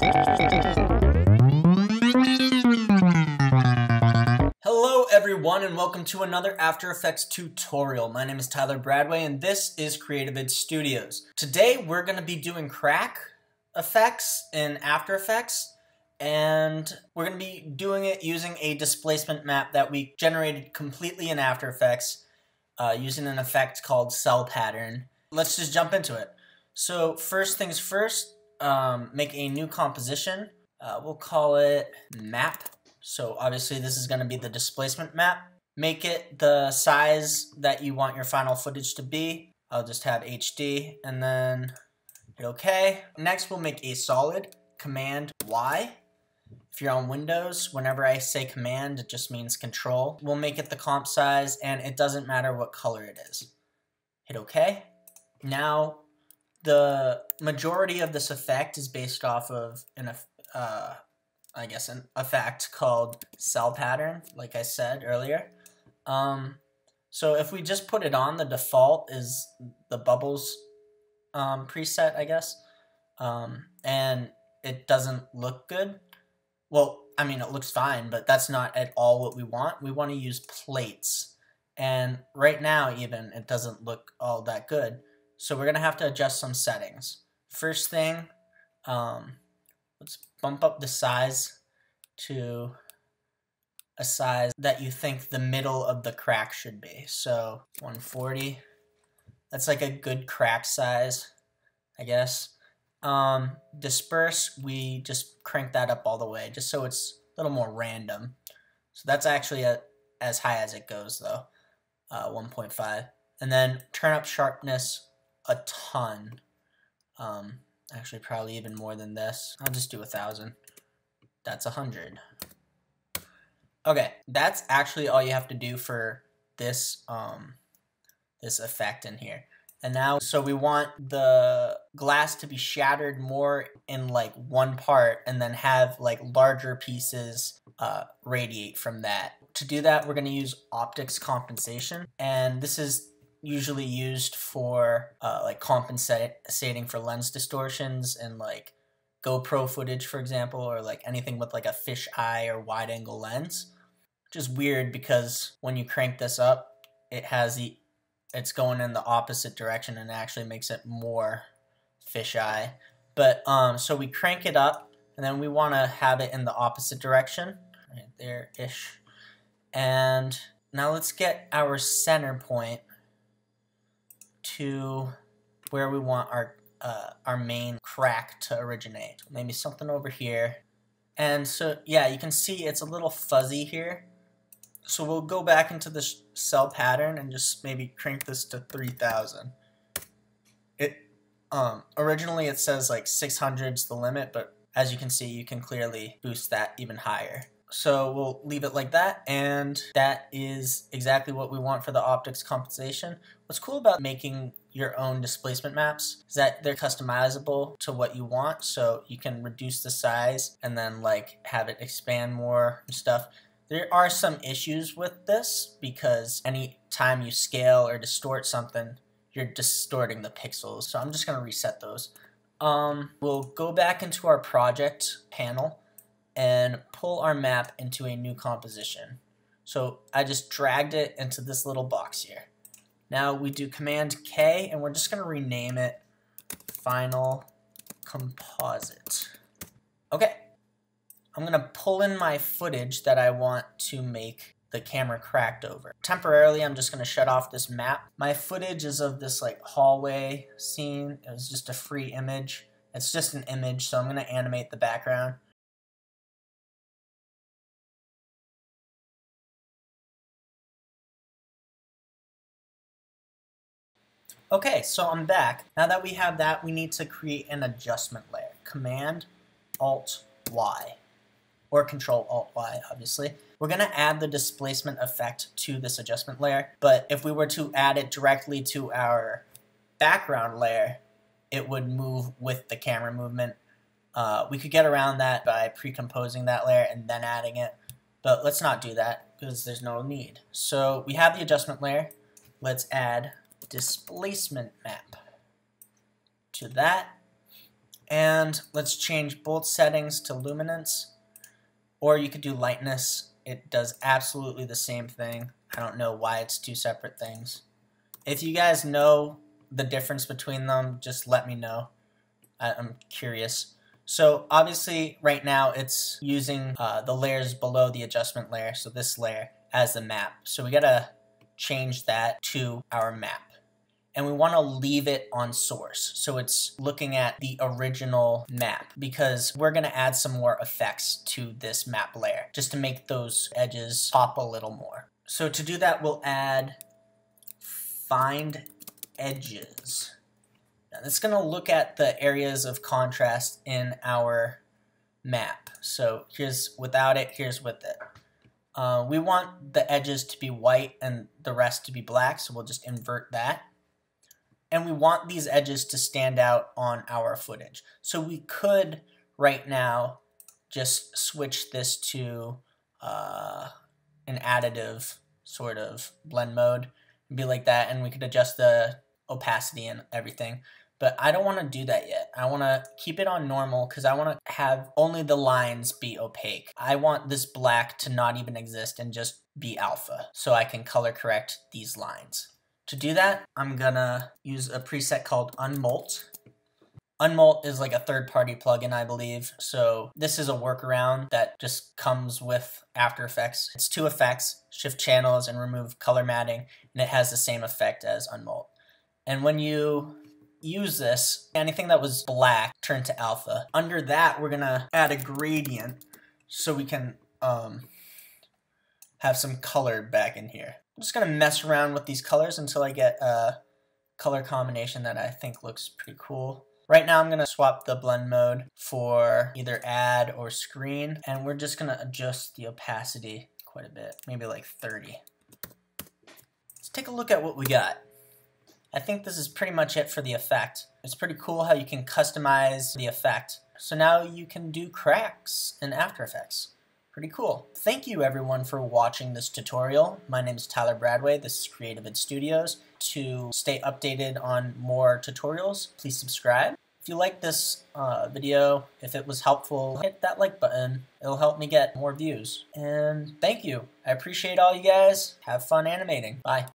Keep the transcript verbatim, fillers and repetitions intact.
Hello everyone and welcome to another After Effects tutorial. My name is Tyler Bradway and this is Creativid Studios. Today we're going to be doing crack effects in After Effects, and we're going to be doing it using a displacement map that we generated completely in After Effects uh, using an effect called cell pattern. Let's just jump into it. So first things first, um, make a new composition. Uh, we'll call it map. So obviously this is going to be the displacement map. Make it the size that you want your final footage to be. I'll just have H D and then hit OK. Next we'll make a solid, Command Y. If you're on Windows, whenever I say Command, it just means Control. We'll make it the comp size, and it doesn't matter what color it is. Hit OK. Now, the majority of this effect is based off of an, uh, I guess, an effect called cell pattern, like I said earlier. Um, so if we just put it on, the default is the bubbles um, preset, I guess, um, and it doesn't look good. Well, I mean, it looks fine, but that's not at all what we want. We want to use plates, and right now even it doesn't look all that good. So we're gonna have to adjust some settings. First thing, um, let's bump up the size to a size that you think the middle of the crack should be. So one forty, that's like a good crack size, I guess. Um, disperse, we just crank that up all the way, just so it's a little more random. So that's actually a, as high as it goes though, uh, one point five. And then turn up sharpness a ton. Um, actually probably even more than this. I'll just do a thousand. That's a hundred. Okay, that's actually all you have to do for this um, this effect in here. And now, so we want the glass to be shattered more in like one part, and then have like larger pieces uh, radiate from that. To do that, we're going to use optics compensation, and this is usually used for uh, like compensating for lens distortions and like GoPro footage, for example, or like anything with like a fish eye or wide angle lens. Which is weird because when you crank this up, it has the it's going in the opposite direction and it actually makes it more fisheye. But um, so we crank it up, and then we want to have it in the opposite direction, right there-ish. And now let's get our center point to where we want our uh, our main crack to originate. Maybe something over here. And so yeah, you can see it's a little fuzzy here. So we'll go back into the cell pattern and just maybe crank this to three thousand. It um, originally it says like six hundred is the limit, but as you can see, you can clearly boost that even higher. So we'll leave it like that, and that is exactly what we want for the optics compensation. What's cool about making your own displacement maps is that they're customizable to what you want, so you can reduce the size and then like have it expand more and stuff. There are some issues with this because any time you scale or distort something, you're distorting the pixels. So I'm just going to reset those. Um, we'll go back into our project panel and pull our map into a new composition. So I just dragged it into this little box here. Now we do Command K, and we're just going to rename it Final Composite. Okay. I'm going to pull in my footage that I want to make the camera cracked over. Temporarily, I'm just going to shut off this map. My footage is of this like hallway scene. It was just a free image. It's just an image, so I'm going to animate the background. Okay, so I'm back. Now that we have that, we need to create an adjustment layer. Command Alt Y. Or Control Alt Y, obviously. We're going to add the displacement effect to this adjustment layer, but if we were to add it directly to our background layer, it would move with the camera movement. Uh, we could get around that by pre-composing that layer and then adding it, but let's not do that because there's no need. So we have the adjustment layer. Let's add displacement map to that. And let's change both settings to luminance, or you could do lightness. It does absolutely the same thing. I don't know why it's two separate things. If you guys know the difference between them, just let me know. I I'm curious. So obviously right now it's using uh, the layers below the adjustment layer, so this layer, as the map. So we gotta change that to our map. And we want to leave it on source, so it's looking at the original map, because we're going to add some more effects to this map layer just to make those edges pop a little more. So to do that, we'll add find edges. Now it's going to look at the areas of contrast in our map. So here's without it, here's with it. Uh, we want the edges to be white and the rest to be black, so we'll just invert that. And we want these edges to stand out on our footage. So we could, right now, just switch this to uh, an additive sort of blend mode and be like that, and we could adjust the opacity and everything. But I don't want to do that yet. I want to keep it on normal because I want to have only the lines be opaque. I want this black to not even exist and just be alpha, so I can color correct these lines. To do that, I'm gonna use a preset called Unmolt. Unmolt is like a third-party plugin, I believe. So this is a workaround that just comes with After Effects. It's two effects, shift channels and remove color matting, and it has the same effect as Unmolt. And when you use this, anything that was black turned to alpha. Under that, we're gonna add a gradient so we can um, have some color back in here. I'm just going to mess around with these colors until I get a color combination that I think looks pretty cool. Right now I'm going to swap the blend mode for either add or screen, and we're just going to adjust the opacity quite a bit, maybe like thirty. Let's take a look at what we got. I think this is pretty much it for the effect. It's pretty cool how you can customize the effect. So now you can do cracks in After Effects. Pretty cool. Thank you everyone for watching this tutorial. My name is Tyler Bradway. This is Creativid Studios. To stay updated on more tutorials, please subscribe. If you like this uh, video, if it was helpful, hit that like button. It'll help me get more views. And thank you. I appreciate all you guys. Have fun animating. Bye.